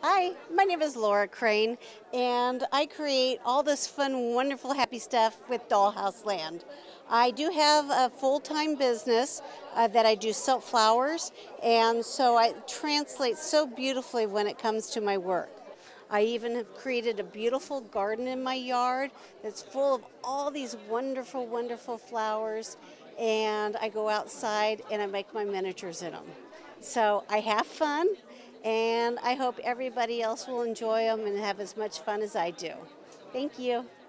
Hi, my name is Laura Crain, and I create all this fun, wonderful, happy stuff with Dollhouse Land. I do have a full-time business that I do sell flowers, and so I translate so beautifully when it comes to my work. I even have created a beautiful garden in my yard that's full of all these wonderful, wonderful flowers, and I go outside and I make my miniatures in them. So I have fun, and I hope everybody else will enjoy them and have as much fun as I do. Thank you.